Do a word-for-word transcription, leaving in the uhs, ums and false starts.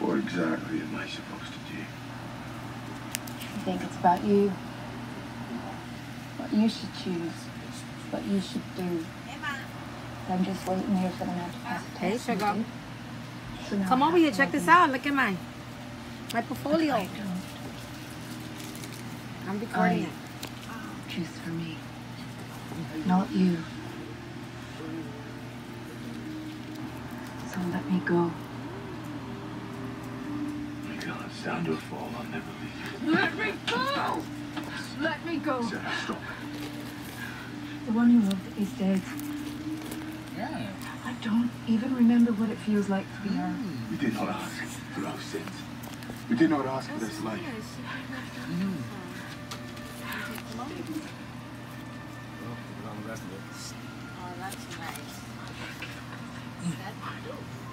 What exactly am I supposed to do? I think it's about you. What you should choose. What you should do. I'm just waiting here for the man to pass the Hey, test. sugar. So now Come I over have here. to Check love this you. out. Look at mine. My portfolio. I don't. I'm recording I- it. Choose for me. Not you. So let me go. Miguel, it's down to a fall. I'll never leave you. Let me go! Let me go. Sarah, stop. The one you loved is dead. Yeah. I don't even remember what it feels like to be hurt. We did not ask for our sins. We did not ask for this life. Mm. Well, put on the rest of it. Oh, that's nice. Mm.